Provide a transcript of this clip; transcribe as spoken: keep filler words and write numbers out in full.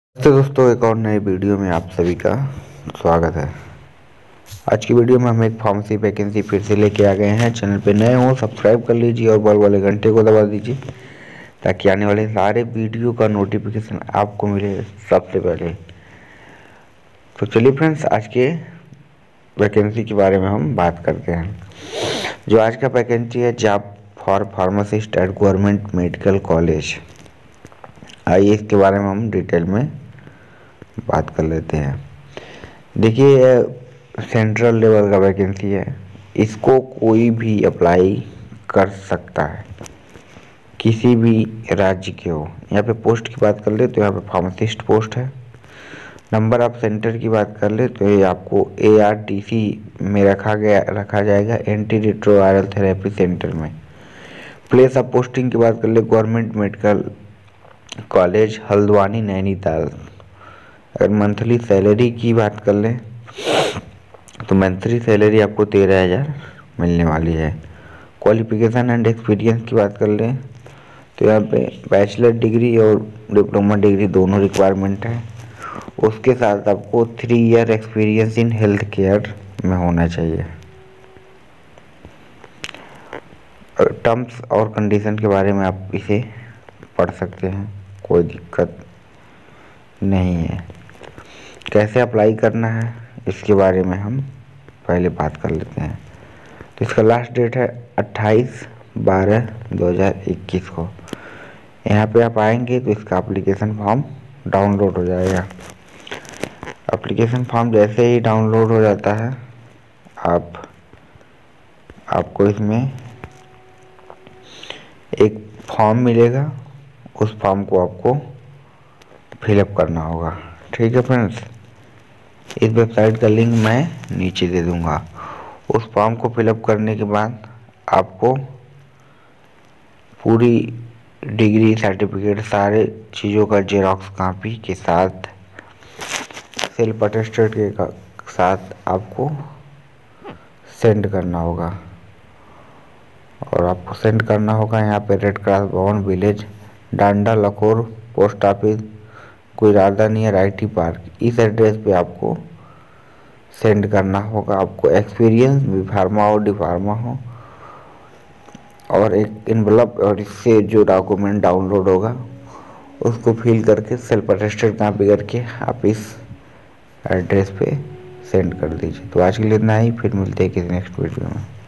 तो दोस्तों एक और नए वीडियो में आप सभी का स्वागत है। आज की वीडियो में हम एक फार्मेसी वैकेंसी फिर से लेके आ गए हैं। चैनल पे नए हो सब्सक्राइब कर लीजिए और बॉल वाले घंटे को दबा दीजिए ताकि आने वाले सारे वीडियो का नोटिफिकेशन आपको मिले सबसे पहले। तो चलिए फ्रेंड्स, आज के वैकेंसी के बारे में हम बात करते हैं। जो आज का वैकेंसी है job for pharmacist at government medical college. आइए इसके बारे में हम डिटेल में बात कर लेते हैं। देखिए, सेंट्रल लेवल का वैकेंसी है, इसको कोई भी अप्लाई कर सकता है, किसी भी राज्य के हो। यहाँ पे पोस्ट की बात कर ले तो यहाँ पे फार्मासिस्ट पोस्ट है। नंबर ऑफ सेंटर की बात कर ले तो ये आपको ए आर टी सी में रखा गया रखा जाएगा, एंटी रिट्रोवायरल थेरेपी सेंटर में। प्लेस ऑफ पोस्टिंग की बात कर ले government medical college Haldwani Nainital. अगर मंथली सैलरी की बात कर लें तो मंथली सैलरी आपको तेरह हज़ार मिलने वाली है। क्वालिफिकेशन एंड एक्सपीरियंस की बात कर लें तो यहाँ पे बैचलर डिग्री और डिप्लोमा डिग्री दोनों रिक्वायरमेंट है। उसके साथ आपको three year experience in health care में होना चाहिए। टर्म्स और कंडीशन के बारे में आप इसे पढ़ सकते हैं, कोई दिक्कत नहीं है। कैसे अप्लाई करना है इसके बारे में हम पहले बात कर लेते हैं। तो इसका लास्ट डेट है अट्ठाईस बारह दो हज़ार इक्कीस को। यहाँ पे आप आएंगे तो इसका एप्लीकेशन फॉर्म डाउनलोड हो जाएगा। एप्लीकेशन फॉर्म जैसे ही डाउनलोड हो जाता है आप आपको इसमें एक फॉर्म मिलेगा, उस फॉर्म को आपको फिलअप करना होगा। ठीक है फ्रेंड्स, इस वेबसाइट का लिंक मैं नीचे दे दूंगा। उस फॉर्म को फिलअप करने के बाद आपको पूरी डिग्री सर्टिफिकेट सारे चीज़ों का जेरॉक्स कॉपी के साथ सेल्फ अटेस्टेड के साथ आपको सेंड करना होगा। और आपको सेंड करना होगा यहाँ पे रेड क्रॉस भवन village Danda Lakhor post office Koirada near I T park, इस एड्रेस पे आपको सेंड करना होगा। आपको एक्सपीरियंस बी फार्मा हो डी फार्मा हो और एक इन्वेलप और इससे जो डॉक्यूमेंट डाउनलोड होगा उसको फिल करके सेल्फ अटेस्टेड कॉपी करके आप इस एड्रेस पे सेंड कर दीजिए। तो आज के लिए इतना ही, फिर मिलते हैं किसी नेक्स्ट वीडियो में।